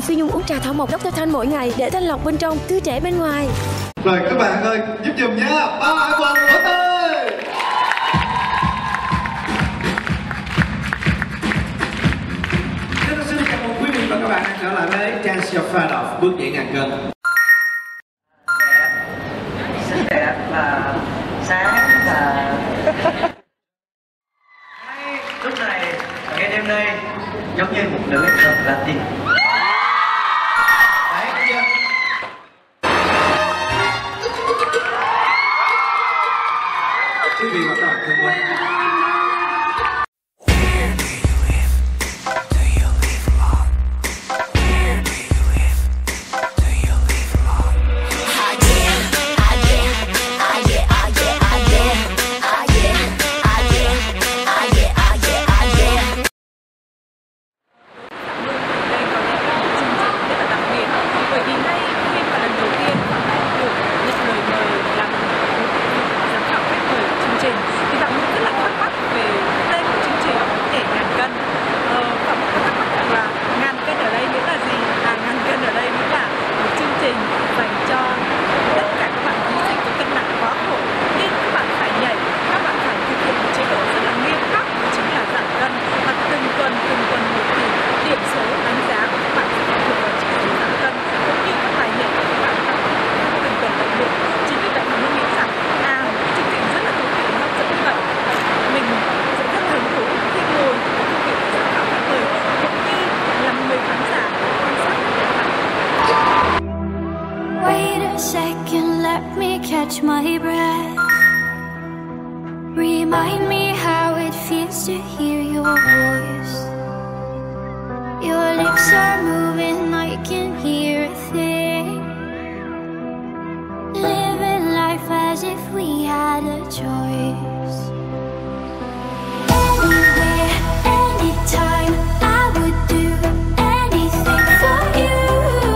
Phi Nhung uống trà thảo mộc Dr. Thanh mỗi ngày để thanh lọc bên trong, tươi trẻ bên ngoài. Rồi các bạn ơi, giúp giùm nha. 3, 2, 1, vỗ tay. Xin chào mừng quý vị và các bạn trở lại với Dance Your Fat Off, bước nhảy ngàn cân. Xinh đẹp và sáng và lúc này ngay đêm nay giống như một nữ thần Latin. Đấy, thấy chưa? Quý vị và các bạn thân mến, catch my breath. Remind me how it feels to hear your voice. Your lips are moving, I can hear a thing. Living life as if we had a choice. Anywhere, anytime, I would do anything for you.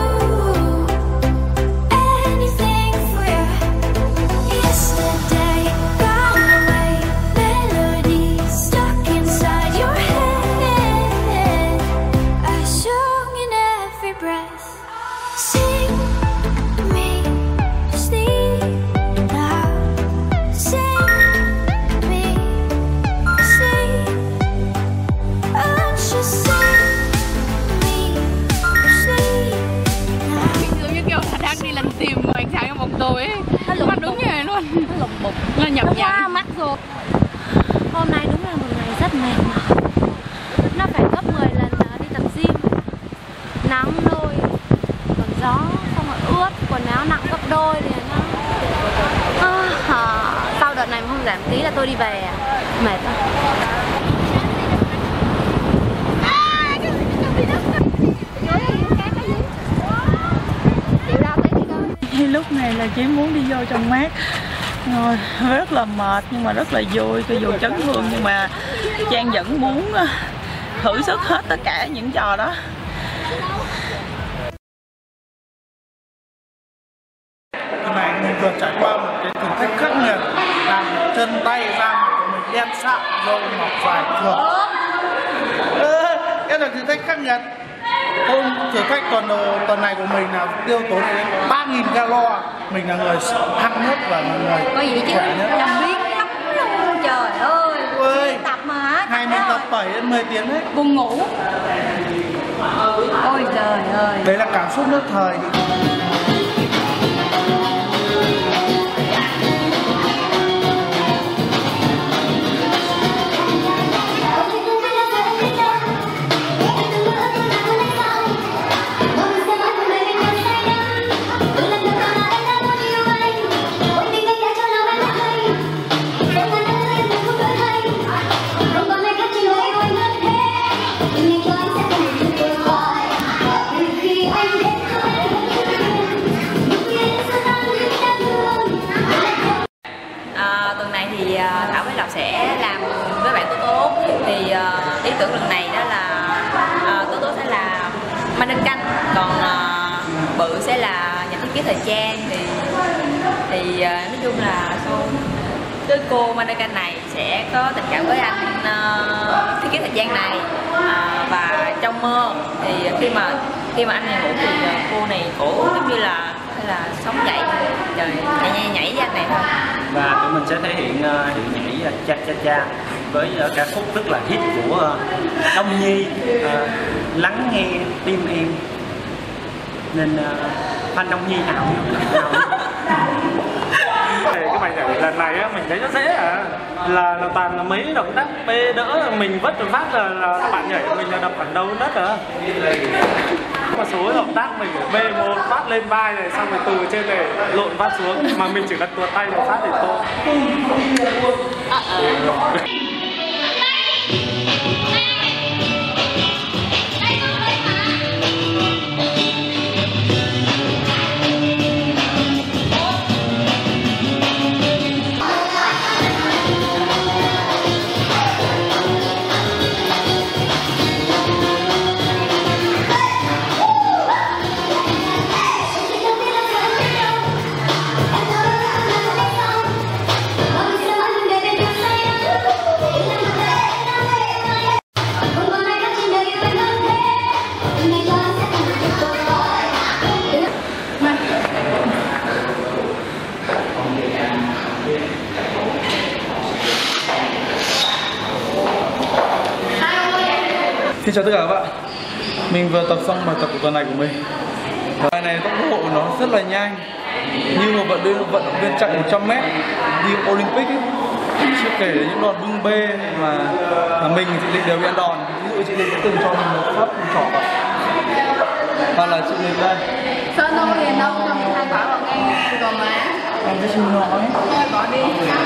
Anything for you. Yesterday got away, melody stuck inside your head. A song in every breath. Sing me sleep now. Sing me sleep. Oh, just sing me sleep now. Giống như kiểu là đang đi lần tìm một ánh sáng trong bóng tối ấy. Mà đúng như này luôn. Nó lục bục, nó nhập nhằng mắt rồi. Hôm nay đúng là một ngày rất mệt mỏi. Nó phải gấp 10 lần đi tập gym. Nắng nôi, còn gió, xong rồi ướt, quần áo nặng gấp đôi thì nó sau đợt này mà không giảm tí là tôi đi về à. Mệt quá. Lúc này là chỉ muốn đi vô trong mát. Rồi, rất là mệt nhưng mà rất là vui, cho dù chấn thương nhưng mà Trang vẫn muốn thử sức hết tất cả những trò đó. Hôm nay mình vừa trải qua một cái thử thách khắc nghiệt, làm chân tay da mặt của mình đen sạm, râu mọc dài thường. Cái là thử thách khắc nghiệt. Thử thách tuần này của mình là tiêu tốn đến 3.000 calo. Mình là người hăng nhất và là người có gì chứ làm biến lắm luôn, trời ơi. Tập mà hả? Ngày mình tập 7 đến 10 tiếng hết. Buồn ngủ. Ôi trời ơi. Đấy là cảm xúc nhất thời. Tuần này thì Thảo với Lộc sẽ làm với bạn Tố Tố. Thì ý tưởng lần này đó là Tố Tố sẽ là mannequin, còn Bự sẽ là nhà thiết kế thời trang. Thì nói chung là cái cô mannequin này sẽ có tình cảm với anh thiết kế thời trang này, và trong mơ thì khi mà khi mà anh này ngủ thì cô này cổ giống như là hay là sống dậy trời nhảy với anh này thôi. Và tụi mình sẽ thể hiện nhảy cha cha cha với ca khúc rất là hit của Đông Nhi, Lắng Nghe Tim Em, nên fan Đông Nhi ảo. Cái bài nhảy lần này á, mình thấy nó dễ là toàn là mấy động tác bê đỡ, mình vất một phát là bạn nhảy mình là đập hẳn đầu đất rồi. Một số động tác mình phải bê một phát lên vai này, xong rồi từ trên này lộn phát xuống, mà mình chỉ cần tuột tay một phát thì tốt. Xin chào tất cả các bạn. Mình vừa tập xong bài tập của tuần này của mình. Bài này tốc độ nó rất là nhanh, như một vận động viên chạy 100m đi Olympic ấy. Chưa kể đến những đòn bưng bê mà mình chị Lịch đều bị ăn đòn. Ví dụ chị Lịch đã từng cho mình một phát trỏ vào. Và là chị Lịch đây. Sao đâu thì đâu cho mình 2 quả vào ngay gò má. Em sẽ xin nói. Thôi bỏ đi.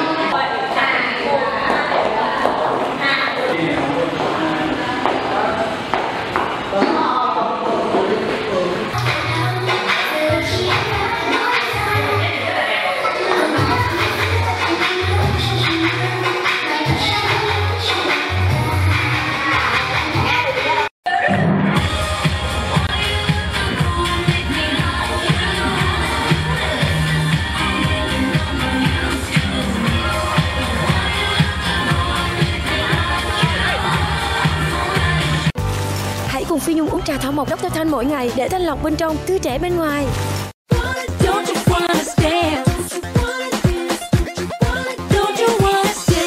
Hãy cùng Phi Nhung uống trà thảo mộc Dr. Thanh mỗi ngày để thanh lọc bên trong, tươi trẻ bên ngoài. Don't you wanna stand?